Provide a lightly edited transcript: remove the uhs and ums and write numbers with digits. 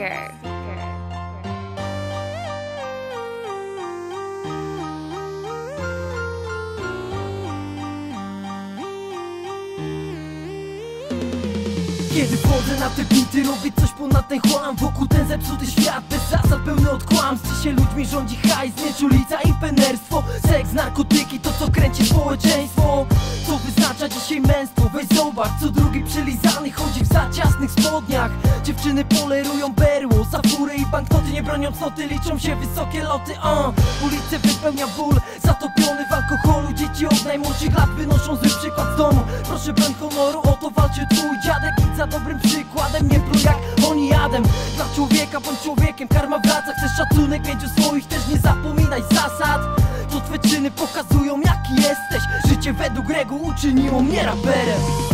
Seeker. Kiedy wchodzę na te bity, robię coś ponad ten chłam. Wokół ten zepsuty świat, bez zasad, pełny od kłamstw. Dzisiaj ludźmi rządzi hajs, nieczulica i penerstwo. Seks, narkotyki, to co kręci społeczeństwo. Co wyznacza dzisiaj męstwo? Weź zobacz, co drugi przylizany chodzi w za ciasnych spodniach. Dziewczyny polerują berło, safurę i banknoty. Nie bronią cnoty, liczą się wysokie loty. Ulicę wypełnia ból, zatopiony w alkoholu. Dzieci od najmłodszych lat wynoszą zły przykład z domu. Proszę broń honoru, o to walczy twój dziadek. Idź za dobrym przykładem, nie pluj jak oni jadem. Dla człowieka bądź człowiekiem, karma wraca. Chcesz szacunek, mieć u swoich, też nie zapominaj zasad. To twe czyny pokazują jaki jesteś. Życie według reguł uczyniło mnie raperem.